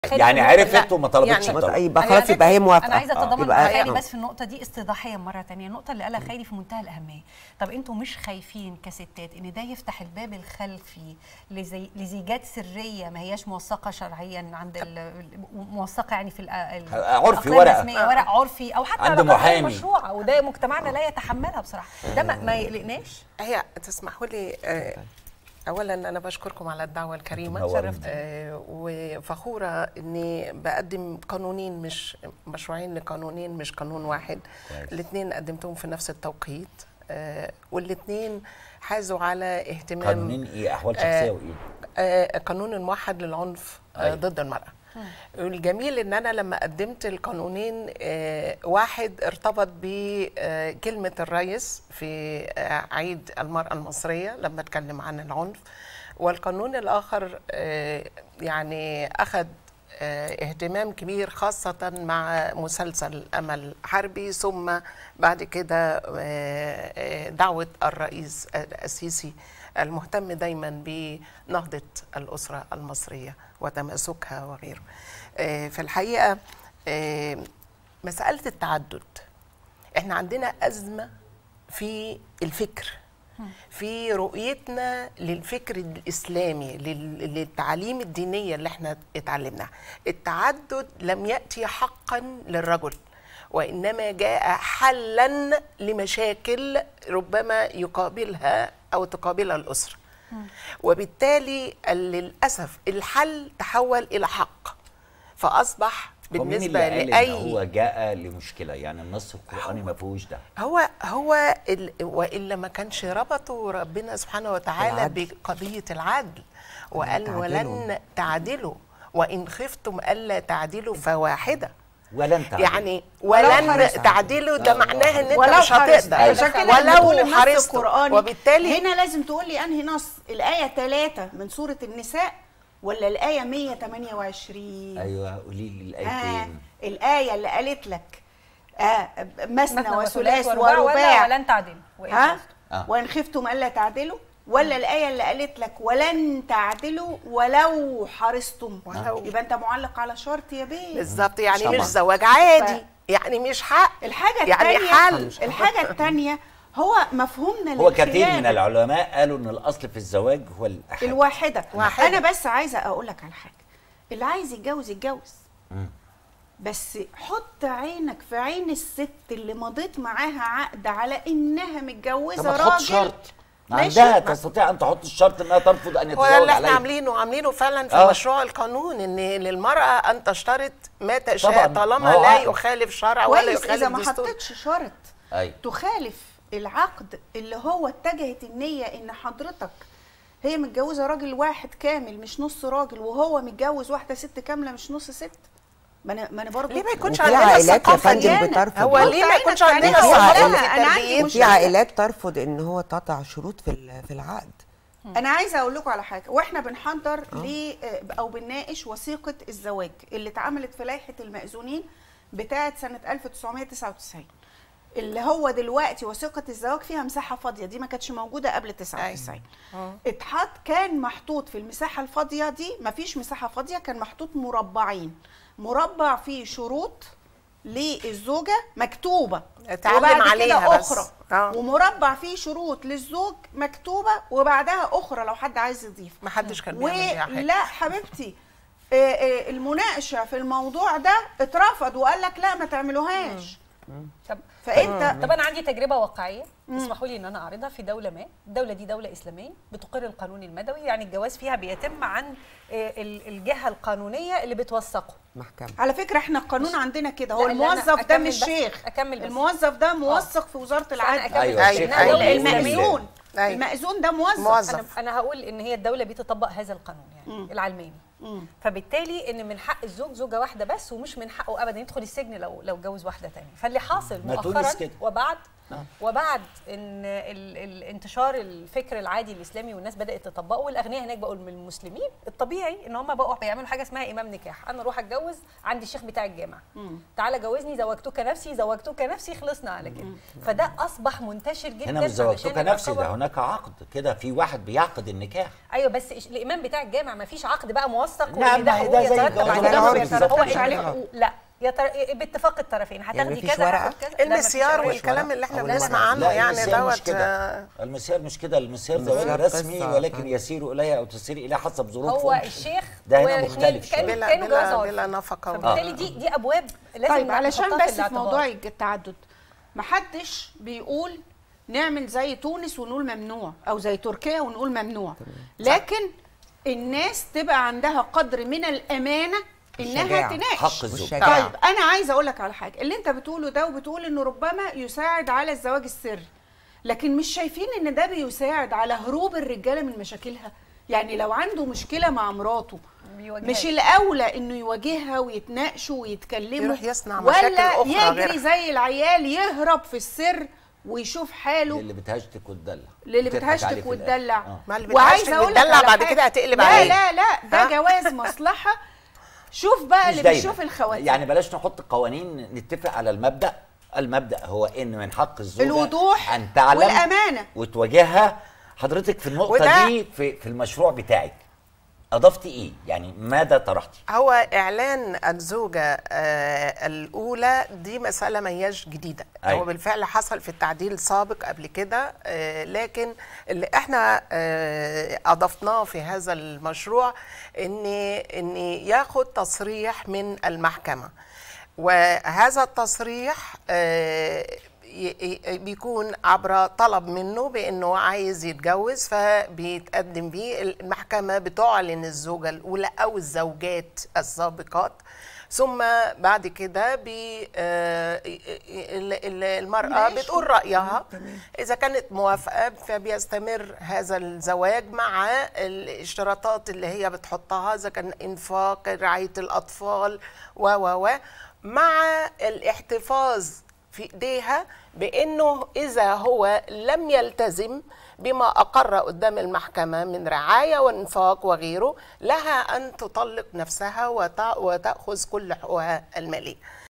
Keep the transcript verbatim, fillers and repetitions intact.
يعني عرفت وما طلبتش يعني الطلب. يبقى خلاص يبقى هي موافقه. انا عايزه اتضامن آه. مع خالي بس في النقطه دي استضاحيه مره ثانيه. النقطه اللي قالها خالي في منتهى الاهميه. طب انتوا مش خايفين كستات ان ده يفتح الباب الخلفي لزي لزيجات سريه ما هياش موثقه شرعيا عند موثقه يعني في عرفي ورقه ورق عرفي او حتى عند محامي مشروع، وده مجتمعنا لا يتحملها بصراحه. ده ما, ما يقلقناش. هي تسمحوا لي آه اولا انا بشكركم على الدعوه الكريمه، شرفت آه وفخوره اني بقدم قانونين، مش مشروعين لقانونين مش قانون واحد. الاثنين قدمتهم في نفس التوقيت، آه والاثنين حازوا على اهتمام. قانونين ايه؟ احوال شخصيه آه وايه؟ آه قانون الموحد للعنف آه ضد المراه. والجميل ان انا لما قدمت القانونين آه واحد ارتبط بكلمه الرئيس في آه عيد المراه المصريه لما اتكلم عن العنف، والقانون الاخر آه يعني اخذ آه اهتمام كبير خاصه مع مسلسل امل حربي، ثم بعد كده آه دعوه الرئيس السيسي المهتم دايما بنهضه الاسره المصريه وتماسكها وغيره. آه في الحقيقه آه مساله التعدد، احنا عندنا ازمه في الفكر، في رؤيتنا للفكر الاسلامي، للتعاليم الدينيه اللي احنا اتعلمناها. التعدد لم ياتي حقا للرجل، وانما جاء حلا لمشاكل ربما يقابلها او تقابلها الاسره. وبالتالي للاسف الحل تحول الى حق، فاصبح بالنسبه لاي هو جاء لمشكله، يعني النص القراني ما فيهوش ده. هو هو والا ما كانش ربطوا ربنا سبحانه وتعالى بقضيه العدل، وقال ولن تعدلوا وان خفتم الا تعدلوا فواحده. ولن تعدلوا يعني ولن تعدلوا ده معناها ان انت مش هتقدر ولو حرصت. وبالتالي هنا لازم تقول لي انهي نص، الايه ثلاثة من سوره النساء ولا الايه مية وثمانية وعشرين؟ ايوه قولي لي الايتين. آه الايه اللي قالت لك آه مثنى وثلاث ورباع ولن تعدلوا ها آه. وان خفتم الا تعدلوا، ولا الآية اللي قالت لك ولن تعدلوا ولو حرصتم؟ ولو. يبقى أنت معلق على شرط يا بيه. بالظبط، يعني مش زواج عادي، ف... يعني مش حق. الحاجة يعني التانية حل. الحاجة الثانية هو مفهومنا هو كثير من العلماء قالوا إن الأصل في الزواج هو الأحد. الواحدة. واحدة. أنا بس عايزة أقول لك على حاجة، اللي عايز يتجوز يتجوز، بس حط عينك في عين الست اللي مضيت معاها عقد على إنها متجوزة راجل. طب تحط شرط عندها تستطيع ان تحط الشرط انها ترفض ان يتزوج عليها. هو اللي احنا عاملينه عاملينه فعلا في آه. مشروع القانون، ان للمراه ان تشترط ما تشاء طالما لا يخالف شرع ولا يخالف اذا ما حطيتش شرط أي. تخالف العقد اللي هو اتجهت النيه ان حضرتك هي متجوزه راجل واحد كامل مش نص راجل، وهو متجوز واحده ست كامله مش نص ست. ما انا ما انا برضه ليه ما يكونش عندنا الثقافه دي؟ هو ليه ما يكونش عندنا ثقافه؟ في عائلات ترفض ان هو تقطع شروط في في العقد. انا عايزه اقول لكم على حاجه، واحنا بنحضر ل او بنناقش وثيقه الزواج اللي اتعملت في لائحه المأذونين بتاعه سنه ألف وتسعمية وتسعة وتسعين، اللي هو دلوقتي وثيقه الزواج فيها مساحه فاضيه، دي ما كانتش موجوده قبل تسعة وتسعين. اتحط كان محطوط في المساحه الفاضيه دي، ما فيش مساحه فاضيه، كان محطوط مربعين، مربع فيه شروط للزوجه مكتوبه اتعلم عليها بس، اخرى آه. ومربع فيه شروط للزوج مكتوبه وبعدها اخرى لو حد عايز يضيف. ما حدش كان بيعمل فيها حاجه. لا حبيبتي، المناقشه في الموضوع ده اترفض وقال لك لا ما تعملوهاش. طب فانت طب انا عندي تجربه واقعيه اسمحوا لي ان انا اعرضها في دوله ما. الدوله دي دوله اسلاميه بتقر القانون المدني، يعني الجواز فيها بيتم عن الجهه القانونيه اللي بتوثقه محكمه. على فكره احنا القانون عندنا كده، هو الموظف ده مش شيخ، اكمل بس. الموظف ده موثق في وزاره العدل. ايوه أيوة. المأذون المأذون ده موظف. موظف. انا هقول ان هي الدوله بتطبق هذا القانون يعني مم. العلماني. مم. فبالتالي ان من حق الزوج زوجه واحده بس، ومش من حقه ابدا يدخل السجن لو لو اتجوز واحده ثانيه. فاللي حاصل مؤخرا وبعد آه. وبعد ان ال ال انتشار الفكر العادي الاسلامي والناس بدات تطبقه، والاغنياء هناك بقوا من المسلمين، الطبيعي ان هم بقوا بيعملوا حاجه اسمها امام نكاح. انا اروح اتجوز عندي الشيخ بتاع الجامعه، تعالى جوزني، زوجتك نفسي زوجتك نفسي، خلصنا على كده. فده اصبح منتشر جدا. هنا مش زوجتك نفسي، ده هناك عقد كده، في واحد بيعقد النكاح. ايوه بس الامام بتاع الجامع ما فيش عقد بقى موثق موثق نعم، وان ده ما حقوق ده زي يترتب الجواز عليه العرفي هو بالظبط. مش عليه إن- حقوق. لا يتر... باتفاق الطرفين هتاخدي مفيش كذا ورقة؟ هاخد كذا لا، مفيش المسيار ورقة. والكلام اللي احنا أو بنسمع الورق. عنه لا يعني المسيار مش دوت كده. آه، المسيار مش كده، المسيار زواج المسيار رسمي قصة ولكن تانية. يسير اليها او تسير اليها حسب ظروفهم. هو الشيخ ده هنا والاثنين مختلف شوية. كانوا بلا كانوا جواز بلا عرفي. بلا نفقه فبالتالي دي دي ابواب لازم طيب علشان نحطها بس في الاعتبار. موضوع التعدد، محدش بيقول نعمل زي تونس ونقول ممنوع او زي تركيا ونقول ممنوع، لكن الناس تبقى عندها قدر من الامانه انها الشجاعة. تناقش حق الزوج. والشجاعة. طيب انا عايزه اقول لك على حاجه، اللي انت بتقوله ده وبتقول انه ربما يساعد على الزواج السري، لكن مش شايفين ان ده بيساعد على هروب الرجاله من مشاكلها؟ يعني لو عنده مشكله مع مراته بيواجهها. مش الاولى انه يواجهها ويتناقشوا ويتكلموا، يروح يصنع مشاكل ولا أخرى يجري غيرها؟ زي العيال يهرب في السر ويشوف حاله اللي بتهشتك وتدلع للي بتضحك عليه بتهشتك في وتدلع. الآخر. آه. ما اللي وعايزة بتهشتك أقول لك وتدلع على بعد حاجة. كده هتقلب لا عليه. لا لا ده ها؟ جواز مصلحه. شوف بقى مش اللي دايما. بيشوف الخواتيم يعني بلاش نحط قوانين، نتفق على المبدأ. المبدأ هو ان من حق الزوجة الوضوح ان تعلم والأمانة. وتواجهها. حضرتك في النقطة وده- دي في في المشروع بتاعك اضفتي ايه؟ يعني ماذا طرحتي؟ هو اعلان الزوجه آه الاولى دي مساله ما هياش جديده. أيوة. هو بالفعل حصل في التعديل السابق قبل كده، آه لكن اللي احنا آه اضفناه في هذا المشروع ان ان ياخد تصريح من المحكمه، وهذا التصريح آه بيكون عبر طلب منه بانه عايز يتجوز، فبيتقدم بيه المحكمه، بتعلن الزوجه الاولى او الزوجات السابقات، ثم بعد كده بي آه المراه بتقول رايها. اذا كانت موافقه فبيستمر هذا الزواج مع الاشتراطات اللي هي بتحطها، اذا كان انفاق، رعايه الاطفال و و و مع الاحتفاظ في ايديها بانه اذا هو لم يلتزم بما اقر قدام المحكمه من رعايه وانفاق وغيره، لها ان تطلق نفسها وتاخذ كل حقوقها الماليه.